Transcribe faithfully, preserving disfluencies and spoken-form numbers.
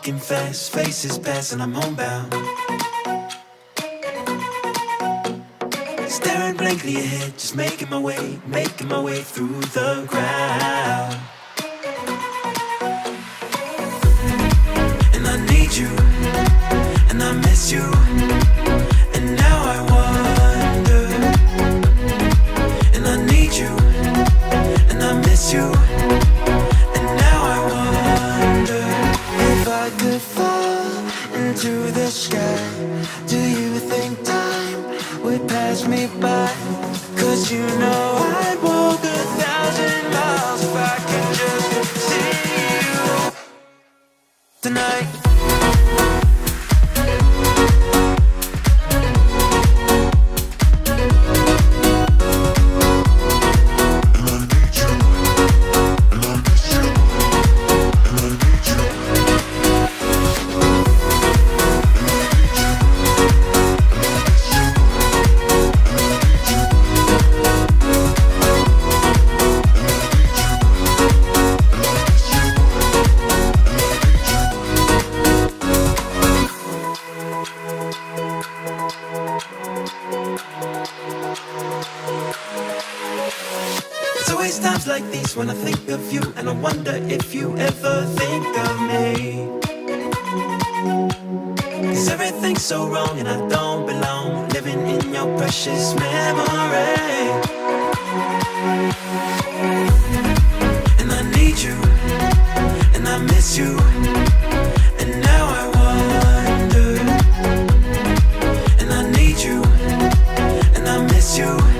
walking fast, faces pass and I'm homebound. Staring blankly ahead, just making my way, making my way through the crowd. And I need you, and I miss you, and now I wonder. And I need you, and I miss you, and now I wonder. If I could fall into the sky, do you think time would pass me by? Cause you know I'd walk a thousand miles if I could just see you tonight. It's always times like these when I think of you, and I wonder if you ever think of me. Cause everything's so wrong and I don't belong, living in your precious memory. And I need you, and I miss you, and now I wonder. And I need you, and I miss you,